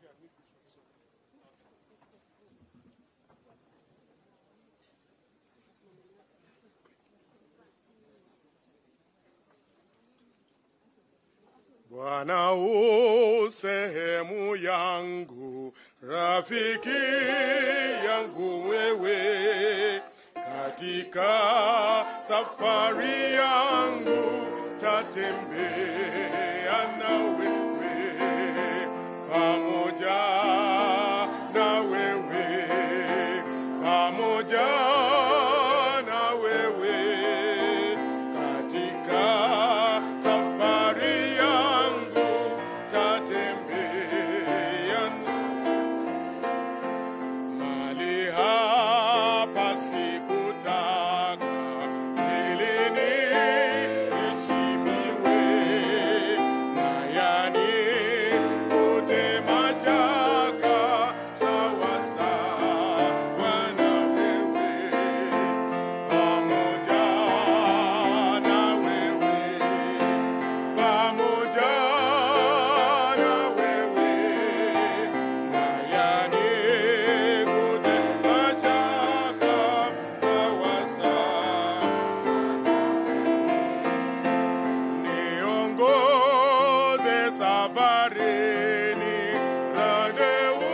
Bwana u sehemu yangu, rafiki yangu wewe, katika safari yangu tatembea na wewe, pamoja na wewe, pamoja na wewe, katika safari yangu tatembea mahali hapa sikutaka ili niheshimiwe na yani kute mashaka sawa sawa na wewe, pamoja na wewe, pamoja na wewe, na yani kute mashaka sawa sawa. Niongoze safarini, rade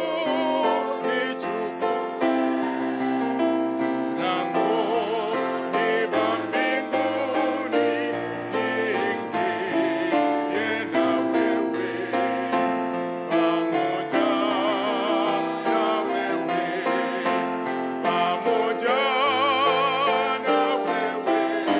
unichukue langoni pa mbinguni, niingie na wewe, pamoja na wewe, pamoja na wewe.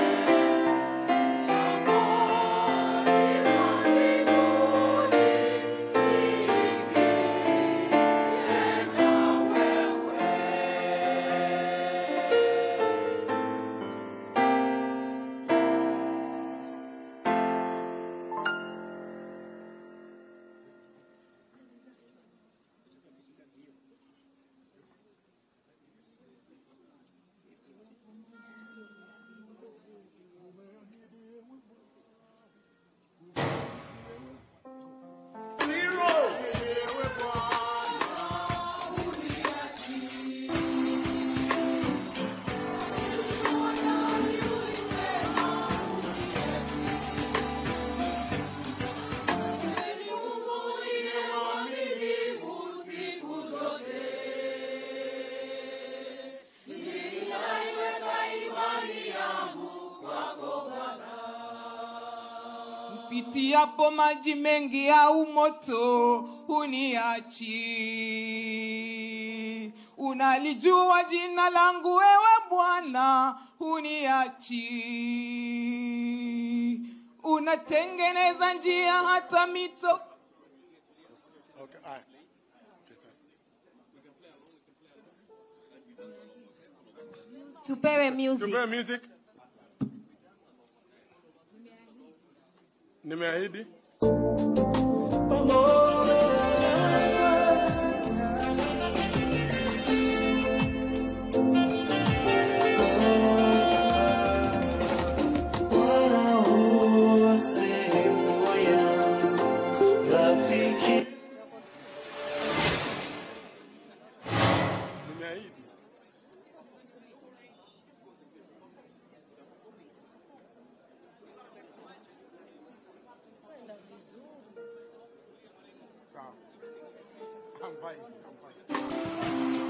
Pitiapo maji mengi au moto huniachi. Unalijua jina langu wewe Bwana, huniachi. Unatengeneza njia hata mito. Okay, all right. Tupewe music. Tupewe music. Nimeahidi. Nimeahidi. Sawa. I'm fine. I'm fine.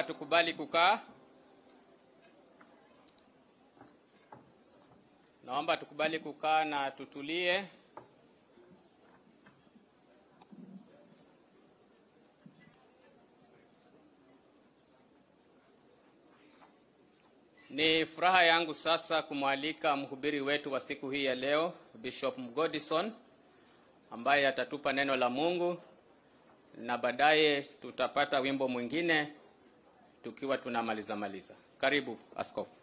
Naomba tukubali kukaa. Naomba tukubali kukaa na tutulie. Ni furaha yangu sasa kumwalika mhubiri wetu wa siku hii ya leo, Bishop Mgodison, ambaye atatupa neno la Mungu, na baadaye tutapata wimbo mwingine tukiwa tunamaliza. Karibu askofu.